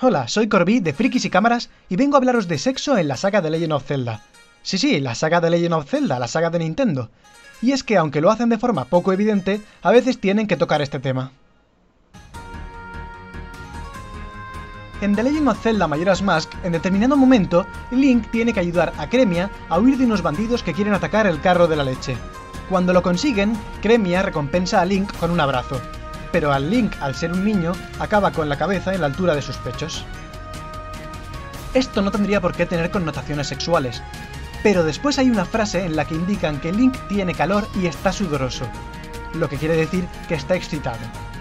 Hola, soy Corby de Frikis y Cámaras y vengo a hablaros de sexo en la saga de Legend of Zelda. Sí, la saga de Legend of Zelda, la saga de Nintendo. Y es que aunque lo hacen de forma poco evidente, a veces tienen que tocar este tema. En The Legend of Zelda Majora's Mask, en determinado momento, Link tiene que ayudar a Cremia a huir de unos bandidos que quieren atacar el carro de la leche. Cuando lo consiguen, Cremia recompensa a Link con un abrazo, pero al Link, al ser un niño, acaba con la cabeza en la altura de sus pechos. Esto no tendría por qué tener connotaciones sexuales, pero después hay una frase en la que indican que Link tiene calor y está sudoroso, lo que quiere decir que está excitado.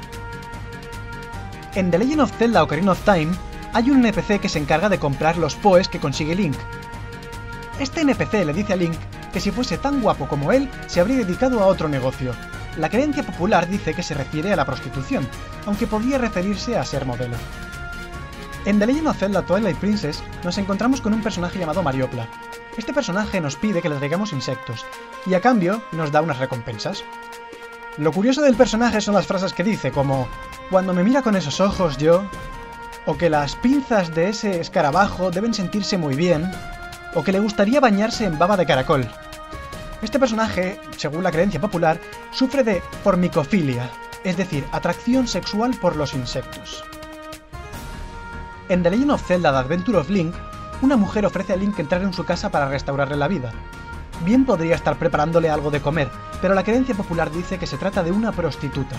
En The Legend of Zelda Ocarina of Time, hay un NPC que se encarga de comprar los Poes que consigue Link. Este NPC le dice a Link que si fuese tan guapo como él, se habría dedicado a otro negocio. La creencia popular dice que se refiere a la prostitución, aunque podría referirse a ser modelo. En The Legend of Zelda Twilight Princess nos encontramos con un personaje llamado Mariopla. Este personaje nos pide que le traigamos insectos, y a cambio nos da unas recompensas. Lo curioso del personaje son las frases que dice, como «Cuando me mira con esos ojos yo», o que las pinzas de ese escarabajo deben sentirse muy bien, o que le gustaría bañarse en baba de caracol. Este personaje, según la creencia popular, sufre de formicofilia, es decir, atracción sexual por los insectos. En The Legend of Zelda The Adventure of Link, una mujer ofrece a Link entrar en su casa para restaurarle la vida. Bien podría estar preparándole algo de comer, pero la creencia popular dice que se trata de una prostituta.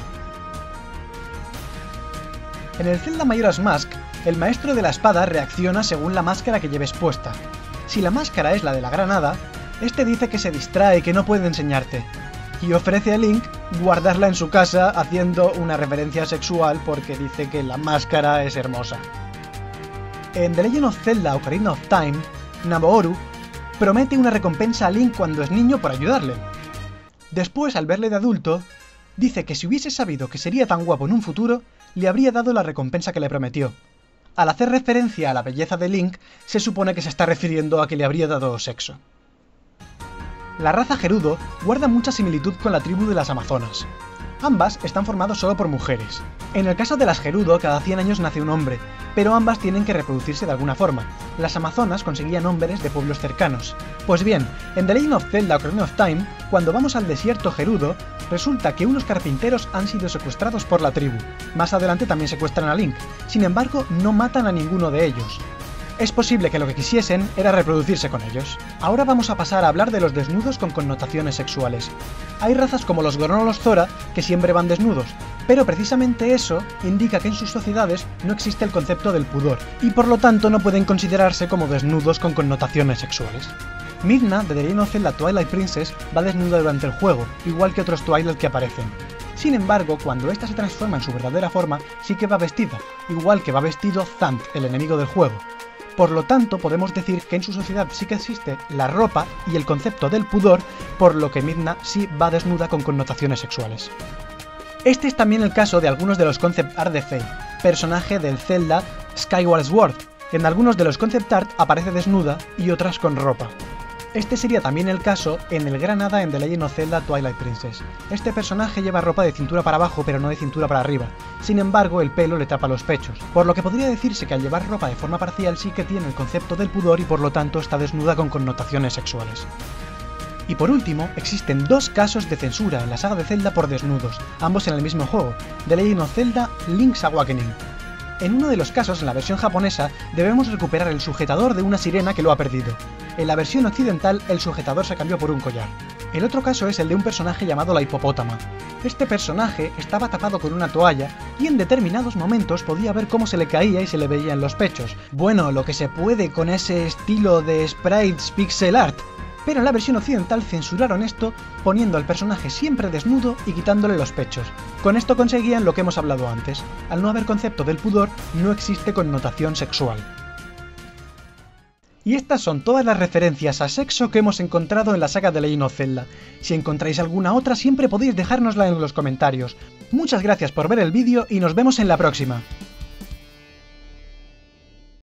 En el Zelda Majora's Mask, el maestro de la espada reacciona según la máscara que lleves puesta. Si la máscara es la de la gran hada, este dice que se distrae y que no puede enseñarte, y ofrece a Link guardarla en su casa haciendo una referencia sexual porque dice que la máscara es hermosa. En The Legend of Zelda Ocarina of Time, Nabooru promete una recompensa a Link cuando es niño por ayudarle. Después, al verle de adulto, dice que si hubiese sabido que sería tan guapo en un futuro, le habría dado la recompensa que le prometió. Al hacer referencia a la belleza de Link, se supone que se está refiriendo a que le habría dado sexo. La raza Gerudo guarda mucha similitud con la tribu de las Amazonas. Ambas están formadas solo por mujeres. En el caso de las Gerudo, cada 100 años nace un hombre, pero ambas tienen que reproducirse de alguna forma. Las Amazonas conseguían hombres de pueblos cercanos. Pues bien, en The Legend of Zelda Ocarina of Time, cuando vamos al desierto Gerudo, resulta que unos carpinteros han sido secuestrados por la tribu. Más adelante también secuestran a Link, sin embargo no matan a ninguno de ellos. Es posible que lo que quisiesen era reproducirse con ellos. Ahora vamos a pasar a hablar de los desnudos con connotaciones sexuales. Hay razas como los Goronolos Zora que siempre van desnudos, pero precisamente eso indica que en sus sociedades no existe el concepto del pudor, y por lo tanto no pueden considerarse como desnudos con connotaciones sexuales. Midna, de The Legend of Zelda Twilight Princess, va desnuda durante el juego, igual que otros Twilight que aparecen. Sin embargo, cuando ésta se transforma en su verdadera forma, sí que va vestida, igual que va vestido Zant, el enemigo del juego. Por lo tanto, podemos decir que en su sociedad sí que existe la ropa y el concepto del pudor, por lo que Midna sí va desnuda con connotaciones sexuales. Este es también el caso de algunos de los concept art de Faye, personaje del Zelda Skyward Sword. En algunos de los concept art aparece desnuda y otras con ropa. Este sería también el caso en el Gran Hada en The Legend of Zelda Twilight Princess. Este personaje lleva ropa de cintura para abajo pero no de cintura para arriba, sin embargo el pelo le tapa los pechos, por lo que podría decirse que al llevar ropa de forma parcial sí que tiene el concepto del pudor y por lo tanto está desnuda con connotaciones sexuales. Y por último, existen dos casos de censura en la saga de Zelda por desnudos, ambos en el mismo juego, The Legend of Zelda Link's Awakening. En uno de los casos, en la versión japonesa, debemos recuperar el sujetador de una sirena que lo ha perdido. En la versión occidental, el sujetador se cambió por un collar. El otro caso es el de un personaje llamado la hipopótama. Este personaje estaba tapado con una toalla y en determinados momentos podía ver cómo se le caía y se le veía en los pechos. Bueno, lo que se puede con ese estilo de sprites pixel art. Pero en la versión occidental censuraron esto poniendo al personaje siempre desnudo y quitándole los pechos. Con esto conseguían lo que hemos hablado antes. Al no haber concepto del pudor, no existe connotación sexual. Y estas son todas las referencias a sexo que hemos encontrado en la saga de Legend of Zelda. Si encontráis alguna otra siempre podéis dejárnosla en los comentarios. Muchas gracias por ver el vídeo y nos vemos en la próxima.